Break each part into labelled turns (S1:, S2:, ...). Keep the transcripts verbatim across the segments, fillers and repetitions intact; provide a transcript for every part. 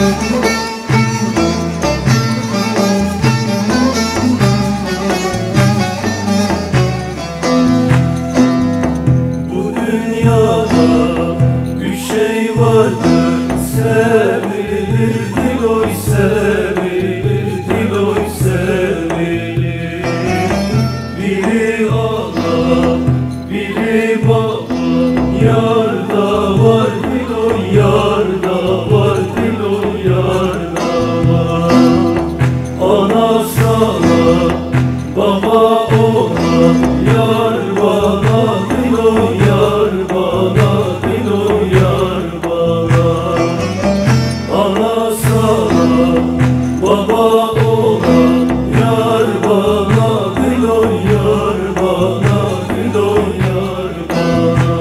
S1: Bu dünyada bir şey vardır, sevilir diloy, sevilir diloy, sevilir. Biri Allah, biri baba, yar da var diloy, yar da var diloy, yar da var. Ana sana, baba ona, yar bana diloy, yar bana diloy, yar bana. Ana sana, baba ona, yar bana diloy, yar bana diloy, yar bana.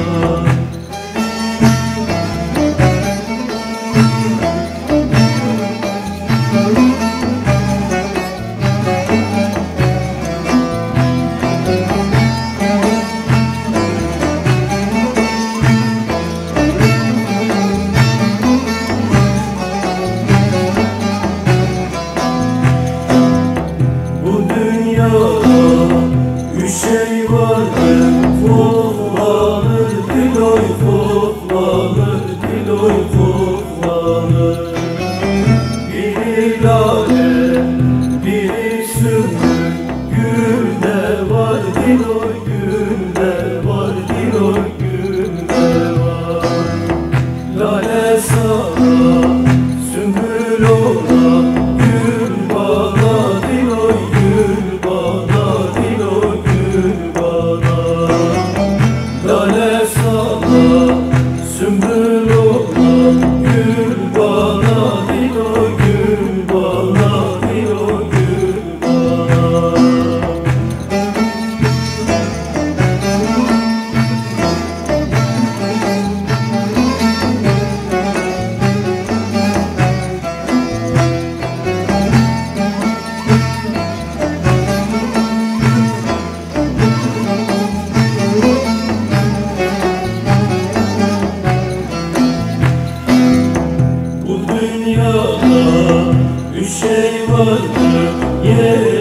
S1: Bu dünyada üç şey vardır, koklanır diloy, koklanır diloy, koklanır. Biri lale, biri sümbül, gülde var diloy, gülde var diloy, gülde var. Lale sana, sümbül ona, gül bana diloy, gül bana diloy, gül bana. Lale sana, sümbül ona, gül bana diloy, gül bana diloy, gül bana. Bu dünyada üç şey vardır, yer